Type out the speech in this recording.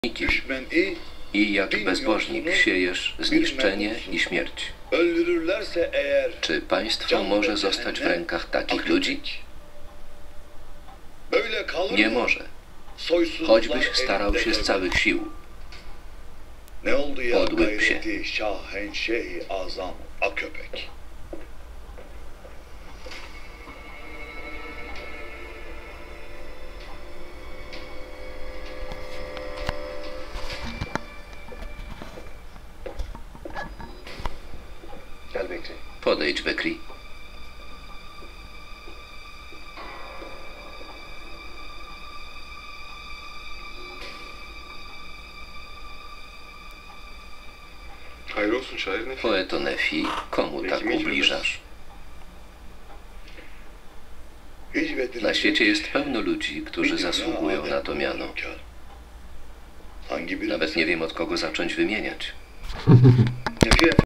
i jak bezbożnik siejesz zniszczenie i śmierć. Czy państwo może zostać w rękach takich ludzi? Nie może. Choćbyś starał się z całych sił. Podły psie. Podejdź, Bekri. Poeto Nefi, komu tak ubliżasz? Na świecie jest pełno ludzi, którzy zasługują na to miano. Nawet nie wiem, od kogo zacząć wymieniać.